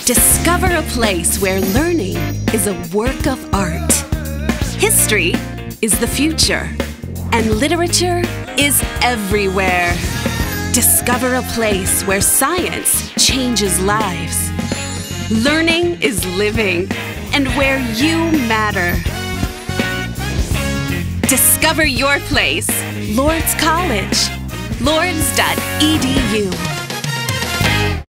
Discover a place where learning is a work of art. History is the future, and literature is everywhere. Discover a place where science changes lives. Learning is living, and where you matter. Discover your place. Lourdes College. Lourdes.edu.